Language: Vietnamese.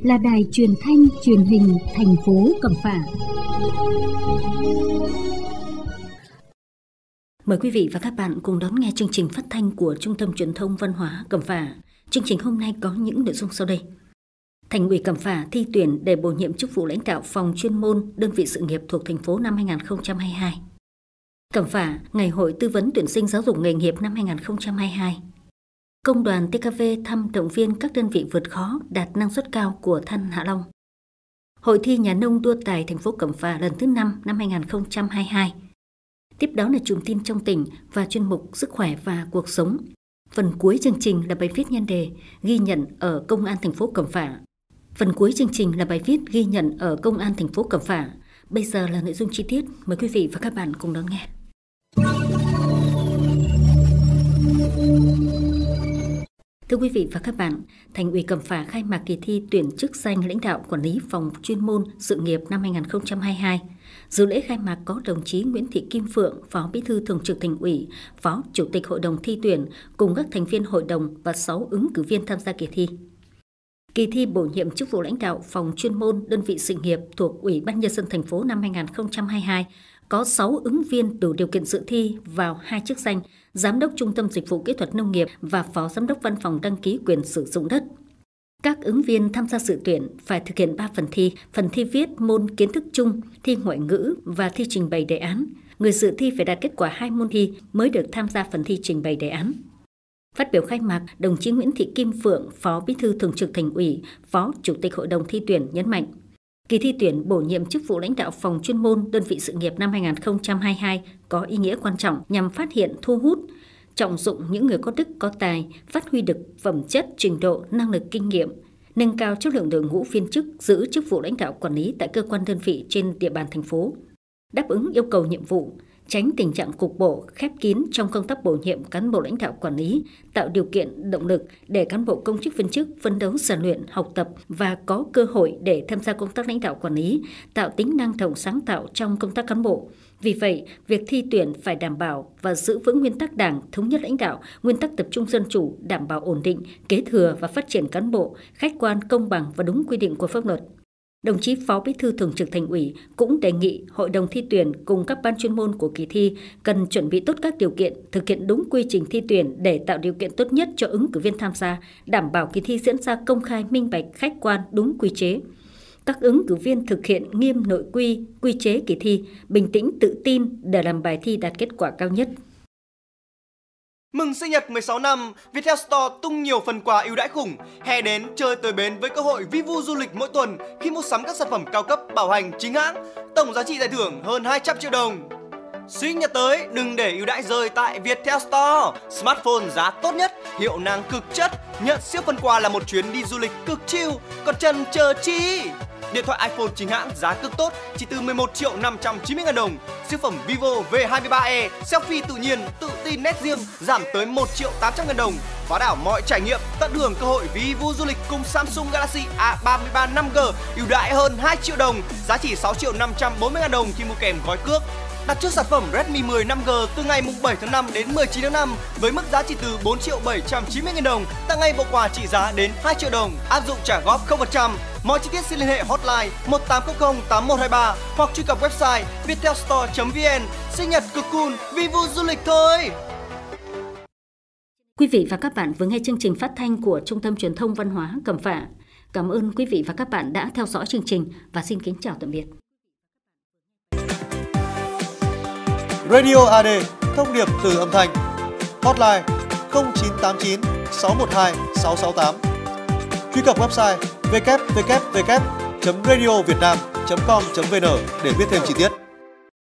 là đài truyền thanh truyền hình thành phố Cẩm Phả. Mời quý vị và các bạn cùng đón nghe chương trình phát thanh của Trung tâm Truyền thông Văn hóa Cẩm Phả. Chương trình hôm nay có những nội dung sau đây. Thành ủy Cẩm Phả thi tuyển để bổ nhiệm chức vụ lãnh đạo phòng chuyên môn đơn vị sự nghiệp thuộc thành phố năm 2022. Cẩm Phả, Ngày hội tư vấn tuyển sinh giáo dục nghề nghiệp năm 2022. Công đoàn TKV thăm động viên các đơn vị vượt khó đạt năng suất cao của than Hạ Long. Hội thi nhà nông đua tài thành phố Cẩm Phả lần thứ 5 năm 2022. Tiếp đó là chùm tin trong tỉnh và chuyên mục Sức khỏe và cuộc sống. Phần cuối chương trình là bài viết nhan đề ghi nhận ở Công an thành phố Cẩm Phả. Phần cuối chương trình là bài viết ghi nhận ở Công an thành phố Cẩm Phả. Bây giờ là nội dung chi tiết, mời quý vị và các bạn cùng đón nghe. Thưa quý vị và các bạn, Thành ủy Cẩm Phả khai mạc kỳ thi tuyển chức danh lãnh đạo quản lý phòng chuyên môn sự nghiệp năm 2022. Dự lễ khai mạc có đồng chí Nguyễn Thị Kim Phượng, Phó Bí thư Thường trực Thành ủy, Phó Chủ tịch Hội đồng thi tuyển cùng các thành viên hội đồng và 6 ứng cử viên tham gia kỳ thi. Kỳ thi bổ nhiệm chức vụ lãnh đạo phòng chuyên môn đơn vị sự nghiệp thuộc Ủy ban Nhân dân thành phố năm 2022 có 6 ứng viên đủ điều kiện dự thi vào 2 chức danh Giám đốc Trung tâm Dịch vụ Kỹ thuật Nông nghiệp và Phó Giám đốc Văn phòng đăng ký quyền sử dụng đất. Các ứng viên tham gia dự tuyển phải thực hiện 3 phần thi viết môn kiến thức chung, thi ngoại ngữ và thi trình bày đề án. Người dự thi phải đạt kết quả 2 môn thi mới được tham gia phần thi trình bày đề án. Phát biểu khai mạc, đồng chí Nguyễn Thị Kim Phượng, Phó Bí thư Thường trực Thành ủy, Phó Chủ tịch Hội đồng thi tuyển nhấn mạnh, kỳ thi tuyển bổ nhiệm chức vụ lãnh đạo phòng chuyên môn đơn vị sự nghiệp năm 2022 có ý nghĩa quan trọng nhằm phát hiện, thu hút, trọng dụng những người có đức, có tài, phát huy được phẩm chất, trình độ, năng lực, kinh nghiệm, nâng cao chất lượng đội ngũ viên chức giữ chức vụ lãnh đạo quản lý tại cơ quan đơn vị trên địa bàn thành phố, đáp ứng yêu cầu nhiệm vụ, tránh tình trạng cục bộ, khép kín trong công tác bổ nhiệm cán bộ lãnh đạo quản lý, tạo điều kiện, động lực để cán bộ công chức viên chức phấn đấu rèn luyện, học tập và có cơ hội để tham gia công tác lãnh đạo quản lý, tạo tính năng động sáng tạo trong công tác cán bộ. Vì vậy, việc thi tuyển phải đảm bảo và giữ vững nguyên tắc Đảng, thống nhất lãnh đạo, nguyên tắc tập trung dân chủ, đảm bảo ổn định, kế thừa và phát triển cán bộ, khách quan, công bằng và đúng quy định của pháp luật. Đồng chí Phó Bí thư Thường trực Thành ủy cũng đề nghị Hội đồng thi tuyển cùng các ban chuyên môn của kỳ thi cần chuẩn bị tốt các điều kiện, thực hiện đúng quy trình thi tuyển để tạo điều kiện tốt nhất cho ứng cử viên tham gia, đảm bảo kỳ thi diễn ra công khai, minh bạch, khách quan, đúng quy chế. Các ứng cử viên thực hiện nghiêm nội quy, quy chế kỳ thi, bình tĩnh, tự tin để làm bài thi đạt kết quả cao nhất. Mừng sinh nhật 16 năm, Viettel Store tung nhiều phần quà ưu đãi khủng. Hè đến chơi tới bến với cơ hội vi vu du lịch mỗi tuần khi mua sắm các sản phẩm cao cấp bảo hành chính hãng. Tổng giá trị giải thưởng hơn 200 triệu đồng. Sinh nhật tới, đừng để ưu đãi rơi tại Viettel Store. Smartphone giá tốt nhất, hiệu năng cực chất. Nhận siêu phần quà là một chuyến đi du lịch cực chill. Còn chần chờ chi? Điện thoại iPhone chính hãng giá cực tốt chỉ từ 11 triệu 590 ngàn đồng. Siêu phẩm Vivo V23e selfie tự nhiên, tự tin nét riêng giảm tới 1 triệu 800 ngàn đồng. Phá đảo mọi trải nghiệm, tận hưởng cơ hội vi vu du lịch cùng Samsung Galaxy A33 5G ưu đãi hơn 2 triệu đồng, giá chỉ 6 triệu 540 ngàn đồng khi mua kèm gói cước. Đặt trước sản phẩm Redmi 10 5G từ ngày 7 tháng 5 đến 19 tháng 5 với mức giá chỉ từ 4 triệu 790 ngàn đồng, tặng ngay bộ quà trị giá đến 2 triệu đồng, áp dụng trả góp 0%. Mọi chi tiết xin liên hệ hotline 1800 8123 hoặc truy cập website viettelstore.vn. Sinh nhật cực cool, vi vu du lịch thôi! Quý vị và các bạn vừa nghe chương trình phát thanh của Trung tâm Truyền thông Văn hóa Cẩm Phả. Cảm ơn quý vị và các bạn đã theo dõi chương trình và xin kính chào tạm biệt. Radio AD, thông điệp từ âm thanh. Hotline 0989 612 668. Truy cập website www.radiovietnam.com.vn để biết thêm chi tiết.